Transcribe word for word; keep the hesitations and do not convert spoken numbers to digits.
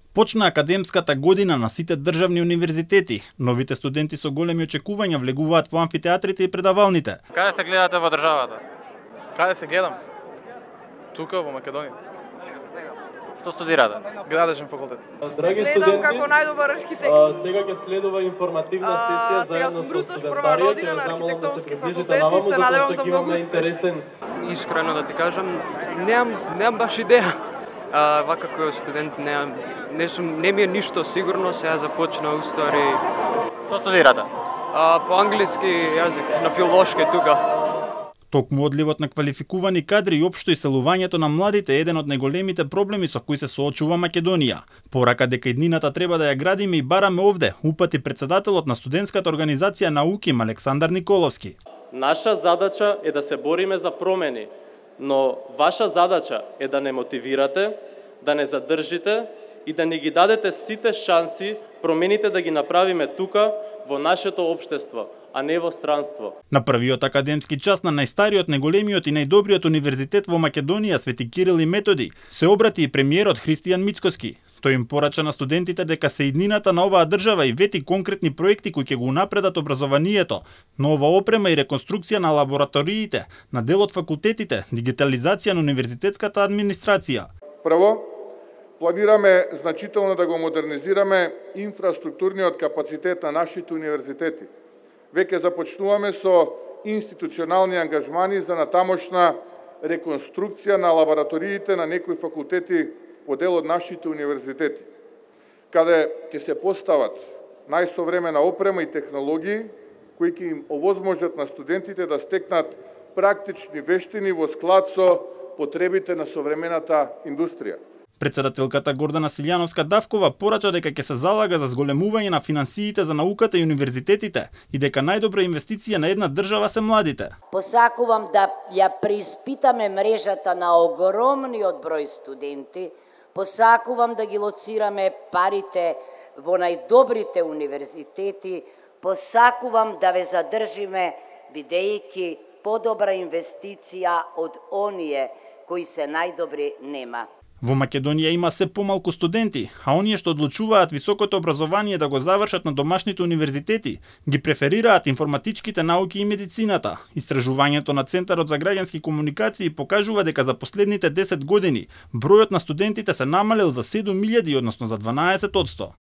Почна академската година на сите државни универзитети. Новите студенти со големи очекувања влегуваат во амфитеатрите и предавалните. Каде се гледате во државата? Каде се гледам? Тука во Македонија. Што студирате? Градежен факултет. Драги гледам како најдобар архитект. А, сега ќе следува информативна сесија сега сум заедно со Бруцош, прва студентарија, година на ќе замолам да се архитектонски приближите факултет и наваму, се затоа надевам што за ќе многу имаме успех. интересен. Искрено да ти кажам, немам немам баш идеја. А, вака кој студент немам, не сум не ми е ништо сигурно, сега започна устари. Што студирате? А, по англиски јазик, на филолошки тука. Токму одливот на квалификувани кадри и општо иселувањето на младите е еден од најголемите проблеми со кои се соочува Македонија. Порака дека иднината треба да ја градиме и бараме овде, упати председателот на студентската организација НАУКИМ Александар Николовски. Наша задача е да се бориме за промени, но ваша задача е да не мотивирате, да не задржите и да не ги дадете сите шанси промените да ги направиме тука во нашето општество, а не во странство. На првиот академски час на најстариот, најголемиот и најдобриот универзитет во Македонија, Свети Кирил и Методи, се обрати и премиерот Христијан Мицкоски. Тој им порача на студентите дека се иднината на оваа држава и вети конкретни проекти кои ќе го унапредат образованието, нова опрема и реконструкција на лабораториите, на дел од факултетите, дигитализација на универзитетската администрација. Прво, планираме значително да го модернизираме инфраструктурниот капацитет на нашите универзитети. Веќе започнуваме со институционални ангажмани за натамошна реконструкција на лабораториите на некои факултети во дел од нашите универзитети, каде ќе се постават најсовремена опрема и технологии кои ќе им овозможат на студентите да стекнат практични вештини во склад со потребите на современата индустрија. Председателката Гордана Силјановска Давкова порача дека ќе се залага за зголемување на финансиите за науката и универзитетите и дека најдобра инвестиција на една држава се младите. Посакувам да ја преиспитаме мрежата на огромниот број студенти, посакувам да ги лоцираме парите во најдобрите универзитети, посакувам да ве задржиме бидејќи подобра инвестиција од оние кои се најдобри нема. Во Македонија има се помалку студенти, а оние што одлучуваат високото образование да го завршат на домашните универзитети, ги преферираат информатичките науки и медицината. Истражувањето на Центарот за граѓански комуникации покажува дека за последните десет години бројот на студентите се намалил за седум илјади, односно за дванаесет одсто.